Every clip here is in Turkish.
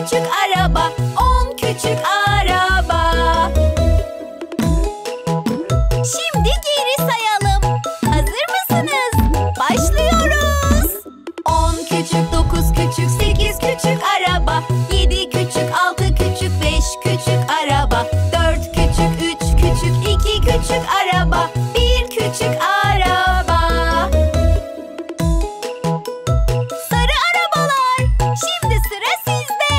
küçük araba, 10 küçük araba. Şimdi geri sayalım. Hazır mısınız? Başlıyoruz. 10 küçük, 9 küçük, 8 küçük araba, 7 küçük, 6 küçük, 5 küçük araba, 4 küçük, 3 küçük, 2 küçük araba, 1 küçük araba. Sarı arabalar, şimdi sıra sizde.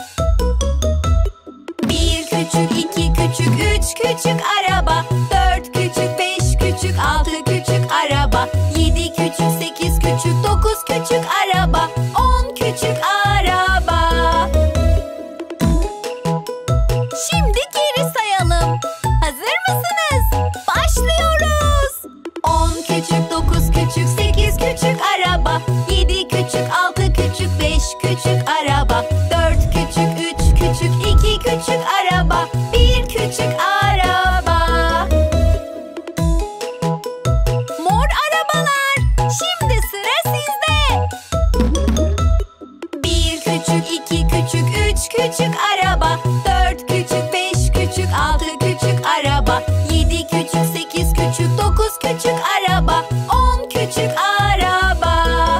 1 küçük, 2 küçük, 3 küçük araba, 4 küçük, 5 küçük, 6 küçük araba, 7 küçük, 8 küçük, 9 küçük araba, 10 küçük araba. Şimdi geri sayalım. Hazır mısınız? Başlıyoruz. 10 küçük, 9 küçük, 8 küçük araba, 7 küçük, 6 küçük, 5 küçük araba, 4 küçük, 3 küçük, 2 küçük araba, 1 küçük araba. Mor arabalar, şimdi sıra sizde. 1 küçük, 2 küçük, 3 küçük araba, 4 küçük, 5 küçük, 6 küçük araba, 7 küçük, 8 küçük, 9 küçük araba, 10 küçük araba.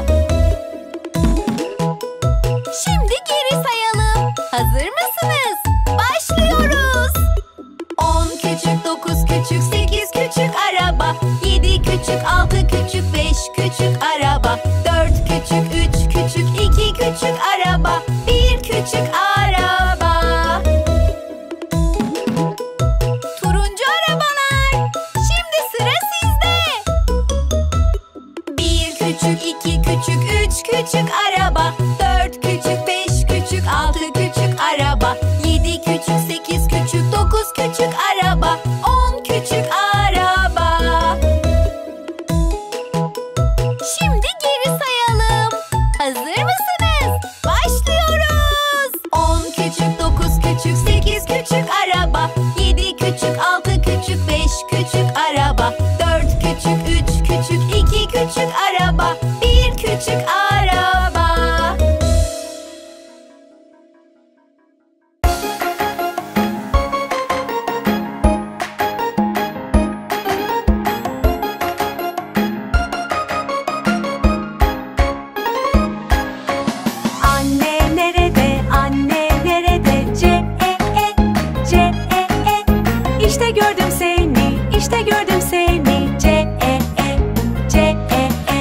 Şimdi geri sayalım. Hazır mısınız? Başlıyoruz. 10 küçük, 9 küçük, 8 küçük araba, 7 küçük, 6 küçük, 5 küçük araba, 4 küçük, 3 küçük, 2 küçük araba, 1 küçük araba. Turuncu arabalar, şimdi sıra sizde. 1 küçük, 2 küçük, 3 küçük araba, 4 küçük, 5 küçük, 6 küçük araba, 7 küçük, 8 küçük, 9 küçük araba, 10 küçük araba. Şimdi geri sayalım. Hazır mısınız? Başlıyoruz. 10 küçük, 9 küçük, 8 küçük araba, 7 küçük, 6 küçük, 5 küçük araba, 4 küçük, 3 küçük, 2 küçük araba, 1 küçük araba. Anne nerede, anne nerede? C, E, E, C, E, E. İşte gördüm seni, işte gördüm seni. C, E, E, C, E, E.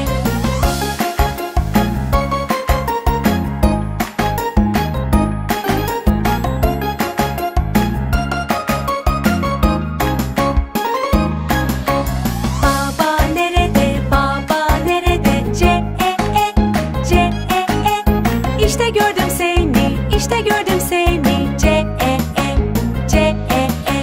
Baba nerede, baba nerede? C, E, E, C, E, E. İşte gördüm seni, işte gördüm seni. C, E, E, C, E, E.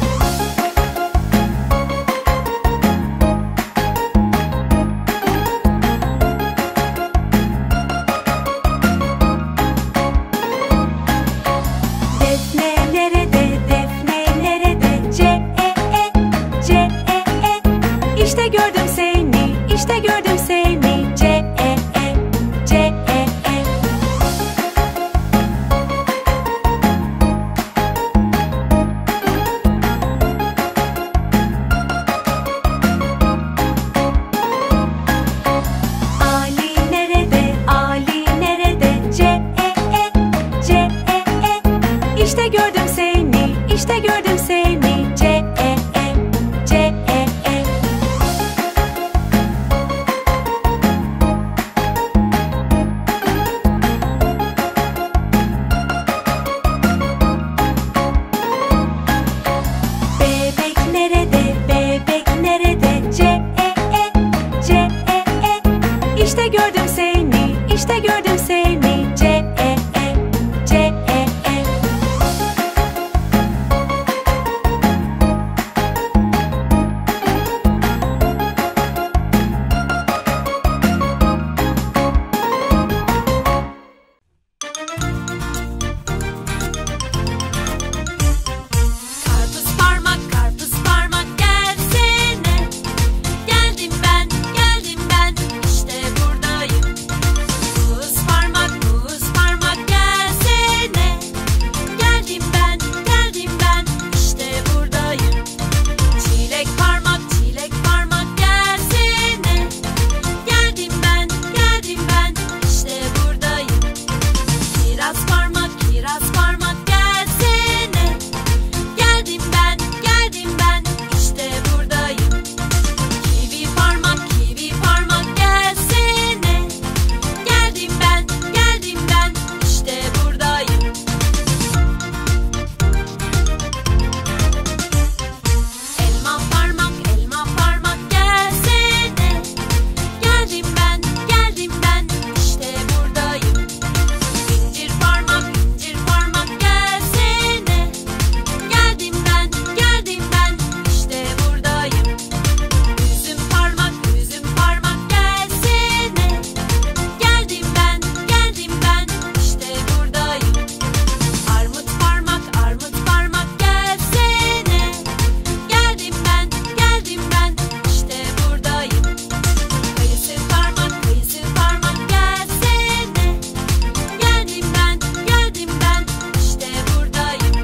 Defne nerede, Defne nerede? C, E, E, C, E, E. İşte gördüm seni, işte gördüm seni. C, E, E, C, E, E. Kiraz parmak, kiraz parmak gelsene. Geldim ben, geldim ben, işte buradayım. Kivi parmak, kivi parmak gelsene. Geldim ben, geldim ben, işte buradayım. Elma parmak, elma parmak gelsene. Geldim ben, geldim ben, işte buradayım. İncir parmak, incir parmak gelsene. Geldim ben, geldim ben, işte buradayım. Üzüm parmak, üzüm parmak gelsene. Geldim ben, geldim ben, işte buradayım. Armut parmak, armut parmak gelsene. Geldim ben, geldim ben, işte buradayım. Kayısı parmak, kayısı parmak gelsene. Geldim ben, geldim ben, işte buradayım.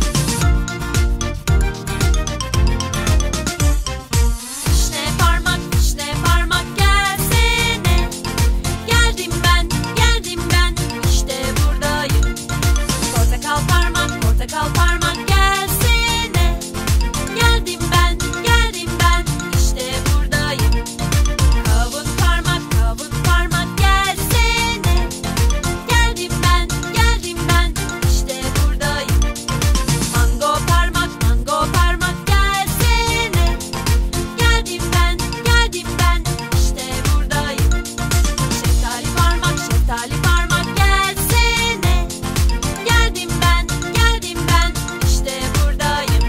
Vişne parmak, vişne parmak gelsene. Geldim ben, geldim ben, işte buradayım. Portakal parmak, portakal parmak gelsene. Geldim ben, geldim ben, işte buradayım. Kavun parmak, kavun parmak gelsene. Geldim ben, geldim ben, işte buradayım. Mango parmak, mango parmak gelsene. Geldim ben, geldim ben, işte buradayım. Şeftali parmak, şeftali parmak gelsene. Geldim ben, geldim ben, işte buradayım.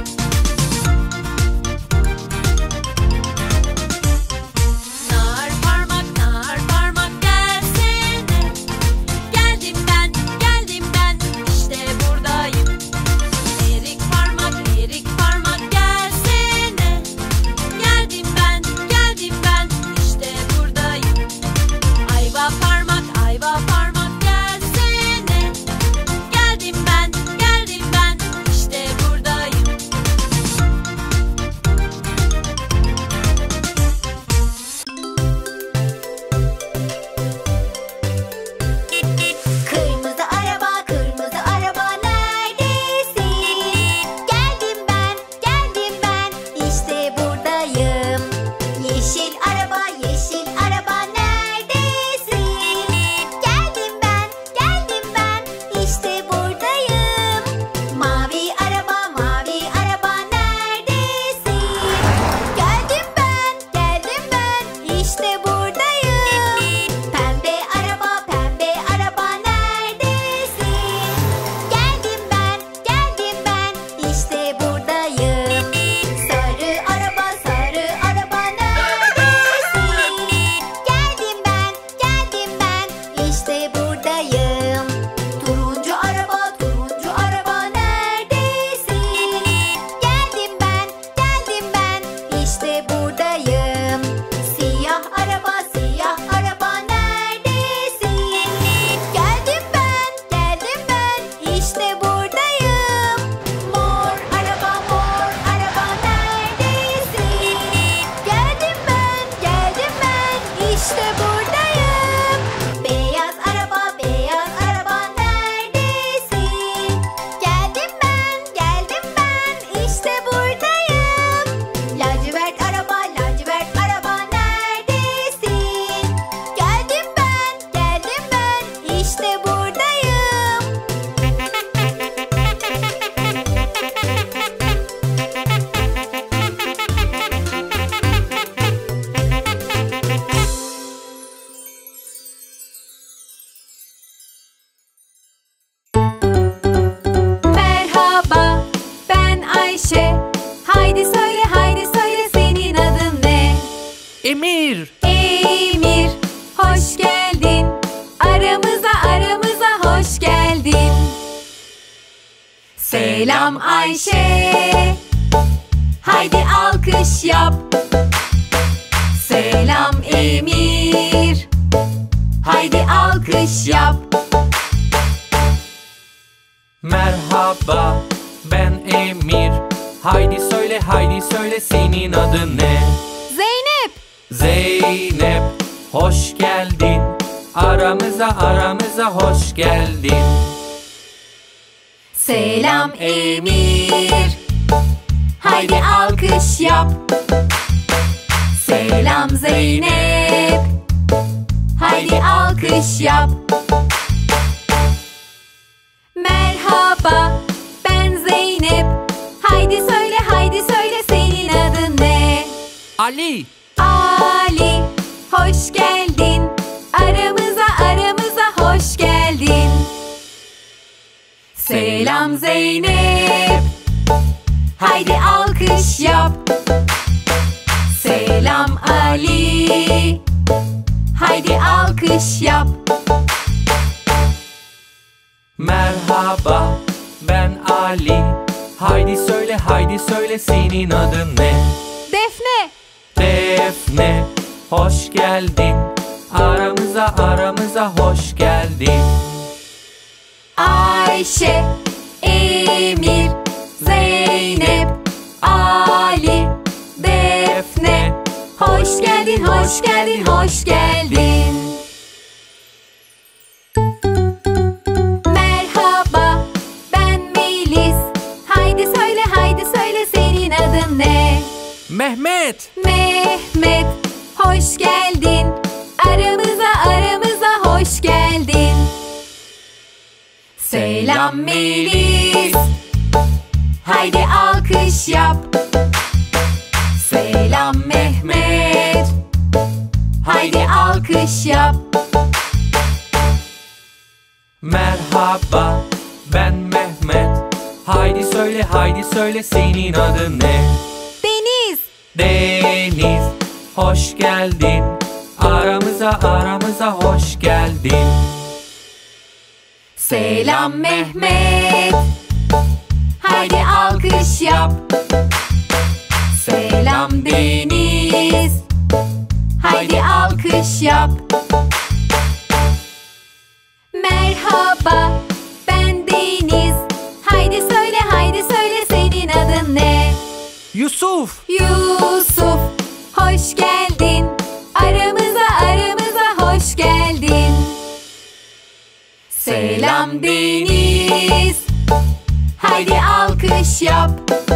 Nar parmak, nar parmak gelsene. Geldim ben, geldim ben, işte buradayım. Erik parmak, erik parmak gelsene. Geldim ben, geldim ben, işte buradayım. Ayva parmak, ayva parmak gelsene. Geldim ben, geldim ben, işte buradayım. Kırmızı araba neredesin? Geldim ben, işte buradayım. Yeşil araba neredesin? Geldim ben, işte buradayım. Mavi araba neredesin? Geldim ben, işte buradayım. Pembe araba neredesin? Geldim ben, işte buradayım. Sarı araba neredesin? Geldim ben, işte buradayım. Turuncu araba neredesin? Geldim ben, işte buradayım. Siyah araba neredesin? Geldim ben, işte buradayım. Mor araba neredesin? Geldim ben, işte buradayım. Beyaz araba neredesin? Geldim ben, işte buradayım. Lacivert araba neredesin? Geldim ben, işte buradayım. Merhaba, ben Ayşe. Haydi söyle senin adın ne? Emir, Emir, hoş geldin. Aramıza hoş geldin. Selam Ayşe. Haydi alkış yap. Selam Emir. Haydi alkış yap. merhaba, ben Emir. Haydi söyle senin adın ne? Zeynep. Zeynep, hoş geldin. Aramıza hoş geldin. Selam Emir, haydi alkış yap. Selam Zeynep, haydi alkış yap. Merhaba, ben Zeynep. Haydi söyle senin adın ne? Ali. Ali, hoş geldin. Aramıza hoş geldin. Selam Zeynep, haydi alkış yap. Selam Ali, haydi alkış yap. Merhaba, ben Ali. Haydi söyle senin adın ne? Defne. Defne, hoş geldin. Aramıza hoş geldin. Ayşe, Emir, Zeynep, Ali, Defne. Hoş geldin, hoş geldin, hoş geldin. Merhaba, ben Melis. Haydi söyle senin adın ne? Mehmet. Mehmet, hoş geldin. Aramıza hoş geldin. Selam Melis, haydi alkış yap. Selam Mehmet, haydi alkış yap. Merhaba, ben Mehmet. Haydi söyle senin adın ne? Deniz. Deniz, hoş geldin. Aramıza hoş geldin. Selam Mehmet, haydi alkış yap. Selam Deniz, haydi alkış yap. Merhaba, ben Deniz. Haydi söyle senin adın ne? Yusuf. Yusuf, hoş geldin. Aramıza hoş geldin. Selam Deniz, haydi alkış yap.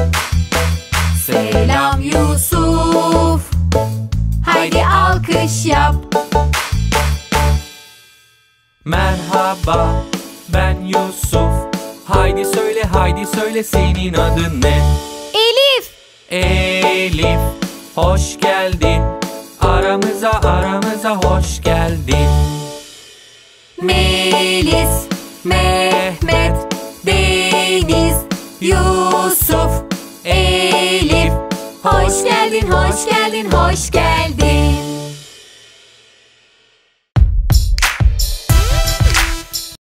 Selam Yusuf, haydi alkış yap. Merhaba, ben Yusuf. Haydi söyle senin adın ne? Elif. Elif, hoş geldin. Aramıza hoş geldin. Melis, Mehmet, Deniz, Yusuf, Elif. Hoş geldin, hoş geldin, hoş geldin.